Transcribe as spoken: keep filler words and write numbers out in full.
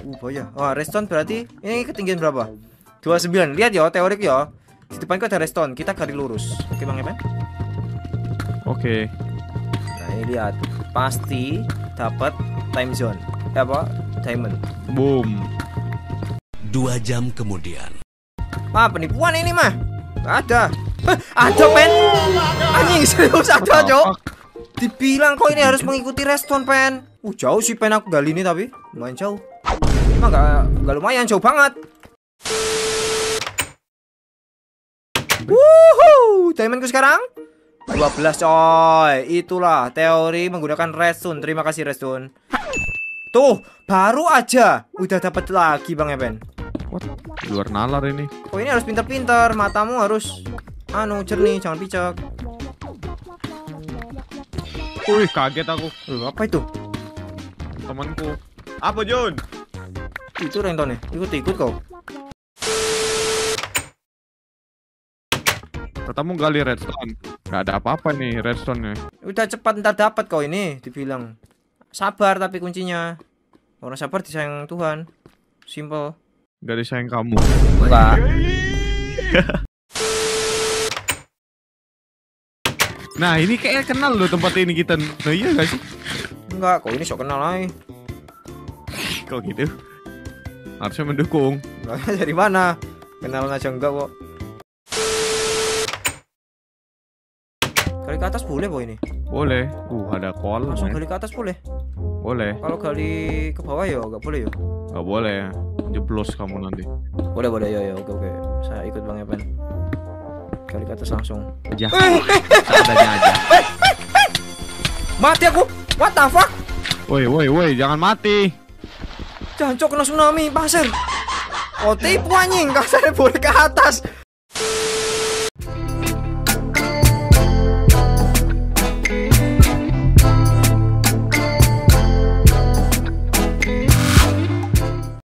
Uh, bahaya. Wah, redstone berarti ini ketinggian berapa? dua puluh sembilan. Lihat ya, teorik ya. Di depanku ada redstone, kita gali lurus. Oke, Bang Evan? Oke. Nah, ini lihat. Pasti dapat time zone. Eh, apa? Diamond. Boom. Dua jam kemudian. Ah, penipuan ini mah. Gak ada. Eh, ada, Pen. Anjing, serius ada, Cok. Dibilang kok ini harus mengikuti redstone, Pen. Uh, jauh sih Pen aku gali ini tapi lumayan jauh. Emang gak, gak lumayan, jauh banget. Wuhuu, diamondku sekarang dua belas coy. Itulah teori menggunakan redstone. Terima kasih redstone. Tuh, baru aja udah dapat lagi Bang Evan. What? Luar nalar ini. Oh, ini harus pintar-pintar. Matamu harus anu jernih, jangan picek. Wih, kaget aku. Loh, apa itu? Temanku. Apa, Jun? Itu ringtone. Ikut-ikut kau. Katamu gali redstone. Gak ada apa-apa nih redstone-nya. Udah cepat ntar dapat kau ini, dibilang. Sabar tapi kuncinya. Orang sabar disayang Tuhan. Simple. Gak disayang kamu. Enggak. Nah, ini kayak kenal loh tempat ini kita. Nah, iya gak sih? Enggak, kau ini sok kenal aja. Kok gitu? Harusnya mendukung. Dari mana? Kenalan aja enggak kok. Gali ke atas boleh kok ini? Boleh. Uh, ada kolam. Langsung ya. gali ke atas boleh. Boleh. Kalau gali ke bawah ya enggak boleh ya. Gak boleh. Jeblos kamu nanti. Boleh boleh ya ya oke oke. Saya ikut Bang Evan. Gali ke atas langsung. Aja. Seadanya aja. Mati aku. What the fuck? Woi, woi, woi, jangan mati. Jangan cok kena tsunami pasir. Oh tipu anjing, kasarnya boleh ke atas.